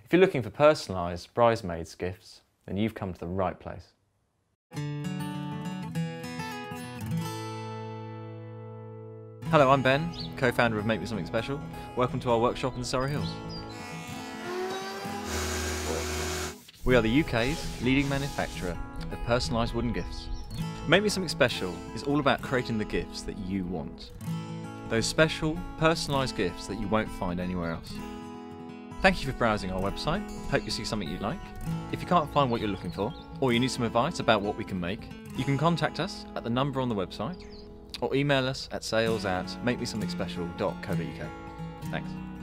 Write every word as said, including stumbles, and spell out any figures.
If you're looking for personalised bridesmaids gifts, then you've come to the right place. Hello, I'm Ben, co-founder of Make Me Something Special. Welcome to our workshop in the Surrey Hills. We are the U K's leading manufacturer of personalised wooden gifts. Make Me Something Special is all about creating the gifts that you want. Those special, personalised gifts that you won't find anywhere else. Thank you for browsing our website. Hope you see something you like. If you can't find what you're looking for, or you need some advice about what we can make, you can contact us at the number on the website, or email us at sales at make me something special dot co dot U K. Thanks.